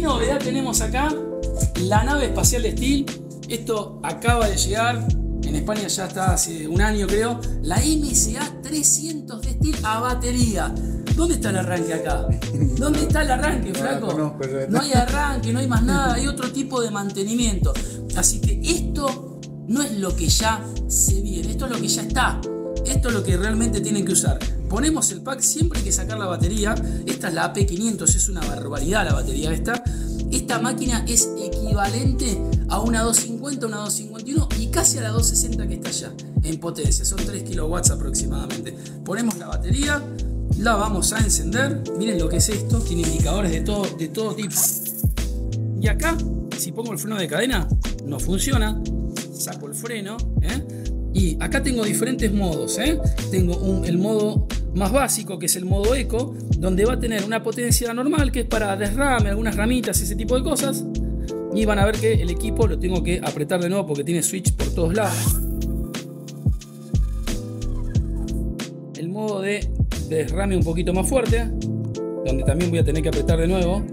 novedad tenemos acá? La nave espacial de Steel. Esto acaba de llegar. En España ya está hace un año, creo. La MSA 300 de Steel a batería. ¿Dónde está el arranque acá? ¿Dónde está el arranque, flaco? No hay arranque, no hay más nada. Hay otro tipo de mantenimiento. Así que esto no es lo que ya se viene. Esto es lo que ya está. Esto es lo que realmente tienen que usar. Ponemos el pack, siempre hay que sacar la batería. Esta es la AP500, es una barbaridad la batería esta. Esta máquina es equivalente a una 250, una 251 y casi a la 260 que está allá en potencia. Son 3 kilowatts aproximadamente. Ponemos la batería, la vamos a encender. Miren lo que es esto, tiene indicadores de todo tipo. Y acá, si pongo el freno de cadena, no funciona. Saco el freno, y acá tengo diferentes modos, Tengo el modo más básico, que es el modo eco, donde va a tener una potencia normal, que es para desrame, algunas ramitas, ese tipo de cosas. Y van a ver que el equipo lo tengo que apretar de nuevo porque tiene switch por todos lados. El modo de desrame un poquito más fuerte, donde también voy a tener que apretar de nuevo.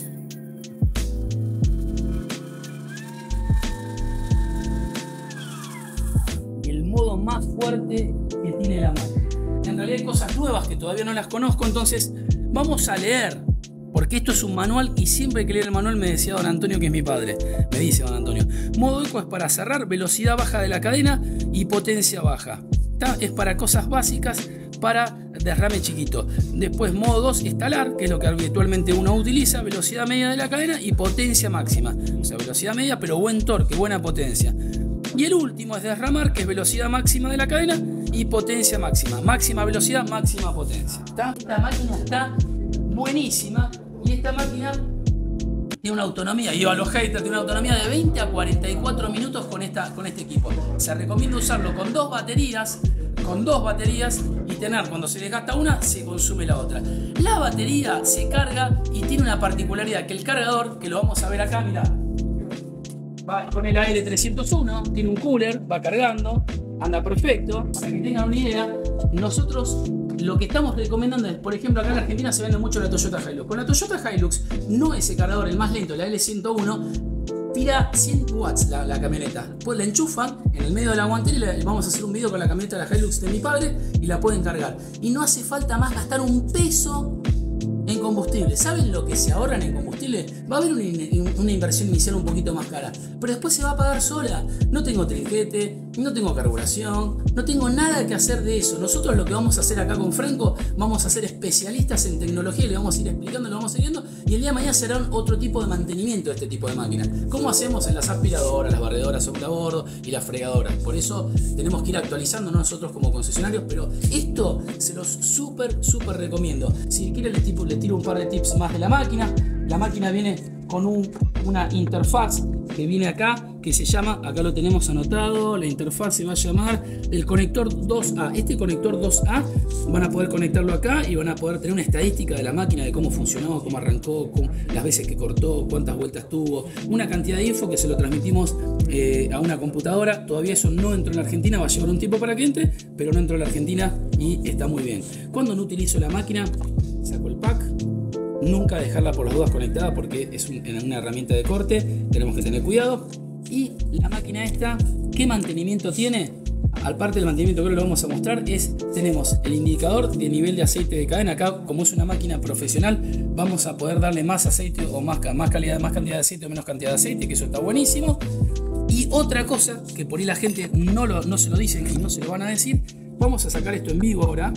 Modo más fuerte que tiene la máquina. En realidad hay cosas nuevas que todavía no las conozco, entonces vamos a leer, porque esto es un manual y siempre que leer el manual me decía don Antonio, que es mi padre, me dice don Antonio, modo eco es para cerrar, velocidad baja de la cadena y potencia baja. Es para cosas básicas, para derrame chiquito. Después modo 2 estalar, que es lo que habitualmente uno utiliza, velocidad media de la cadena y potencia máxima. O sea, velocidad media pero buen torque, buena potencia. Y el último es derramar, que es velocidad máxima de la cadena y potencia máxima. Máxima velocidad, máxima potencia. Esta máquina está buenísima y esta máquina tiene una autonomía, y a los haters, tiene una autonomía de 20 a 44 minutos con este equipo. Se recomienda usarlo con dos baterías y tener, cuando se desgasta una, se consume la otra. La batería se carga y tiene una particularidad, que el cargador, que lo vamos a ver acá, mirá, va con el AL301, tiene un cooler, va cargando, anda perfecto. Para que tengan una idea, nosotros lo que estamos recomendando es, por ejemplo, acá en Argentina se vende mucho la Toyota Hilux. Con la Toyota Hilux, no ese cargador, el más lento, la L101, tira 100 watts la camioneta. Pues la enchufan en el medio de la guantera y vamos a hacer un video con la camioneta de la Hilux de mi padre y la pueden cargar. Y no hace falta más gastar un peso en combustible. ¿Saben lo que se ahorran en combustible? Va a haber una inversión inicial un poquito más cara, pero después se va a pagar sola. No tengo trinquete, no tengo carburación, no tengo nada que hacer de eso. Nosotros lo que vamos a hacer acá con Franco, vamos a ser especialistas en tecnología y le vamos a ir explicando, lo vamos a ir viendo, y el día de mañana será otro tipo de mantenimiento de este tipo de máquinas. ¿Cómo hacemos en las aspiradoras, las barredoras sobrebordo y las fregadoras? Por eso tenemos que ir actualizando nosotros como concesionarios, pero esto se los súper recomiendo. Si quieren les tiro un par de tips más de la máquina. La máquina viene con una interfaz que viene acá, que se llama, acá lo tenemos anotado, la interfaz se va a llamar el conector 2A. Este conector 2A van a poder conectarlo acá y van a poder tener una estadística de la máquina, de cómo funcionó, cómo arrancó, las veces que cortó, cuántas vueltas tuvo, una cantidad de info que se lo transmitimos a una computadora. Todavía eso no entró en la Argentina, va a llevar un tiempo para que entre, pero no entró en la Argentina y está muy bien. Cuando no utilizo la máquina, saco el pack. Nunca dejarla por las dudas conectada porque es una herramienta de corte, tenemos que tener cuidado. Y la máquina esta, ¿qué mantenimiento tiene? Aparte del mantenimiento que ahora lo vamos a mostrar, tenemos el indicador de nivel de aceite de cadena. Acá, como es una máquina profesional, vamos a poder darle más aceite o más cantidad de aceite o menos cantidad de aceite, que eso está buenísimo. Y otra cosa que por ahí la gente no se lo dicen y no se lo van a decir, vamos a sacar esto en vivo ahora.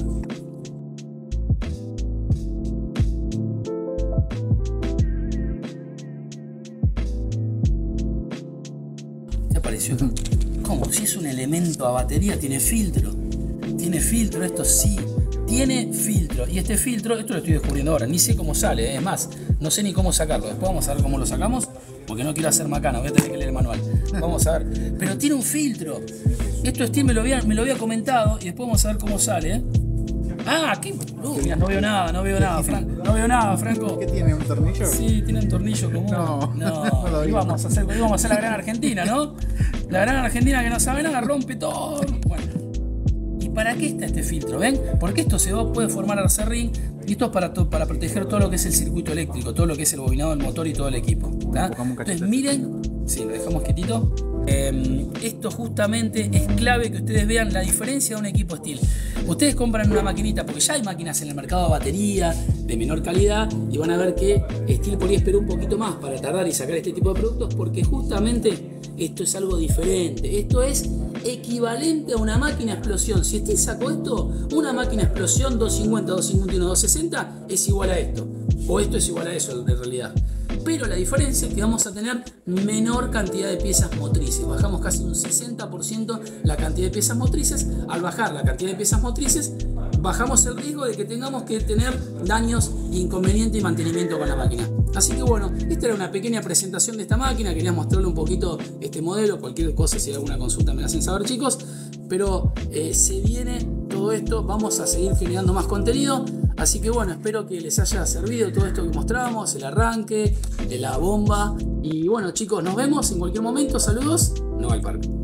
¿Cómo? Si es un elemento a batería, tiene filtro. Tiene filtro, esto sí. Tiene filtro. Y este filtro, esto lo estoy descubriendo ahora. Ni sé cómo sale, es más, no sé ni cómo sacarlo. Después vamos a ver cómo lo sacamos, porque no quiero hacer macana, voy a tener que leer el manual. Vamos a ver. Pero tiene un filtro. Esto Steve me lo había comentado y después vamos a ver cómo sale. Ah, qué boludo. Mirá, no veo nada, Franco. ¿Qué tiene? ¿Un tornillo? Sí, tiene un tornillo común. No. Íbamos a hacer la gran Argentina, ¿no? La gran Argentina que no sabe nada, rompe todo. Bueno. Y ¿para qué está este filtro? ¿Ven? Porque esto puede formar acerrín y esto es para proteger todo lo que es el circuito eléctrico, todo lo que es el bobinado del motor y todo el equipo. Entonces miren, sí, lo dejamos quietito. Esto justamente es clave que ustedes vean la diferencia de un equipo Stihl. Ustedes compran una maquinita, porque ya hay máquinas en el mercado de batería de menor calidad, y van a ver que Stihl por ahí esperó un poquito más para tardar y sacar este tipo de productos, porque justamente esto es algo diferente. Esto es equivalente a una máquina explosión. Si Stihl sacó esto, una máquina explosión 250, 251, 260 es igual a esto, o esto es igual a eso en realidad. Pero la diferencia es que vamos a tener menor cantidad de piezas motrices. Bajamos casi un 60% la cantidad de piezas motrices. Al bajar la cantidad de piezas motrices, bajamos el riesgo de que tengamos que tener daños, inconvenientes y mantenimiento con la máquina. Así que bueno, esta era una pequeña presentación de esta máquina. Quería mostrarle un poquito este modelo. Cualquier cosa, si hay alguna consulta me la hacen saber, chicos. Pero se viene todo esto. Vamos a seguir generando más contenido. Así que bueno, espero que les haya servido todo esto que mostramos, el arranque, la bomba. Y bueno, chicos, nos vemos en cualquier momento. Saludos, no al parque.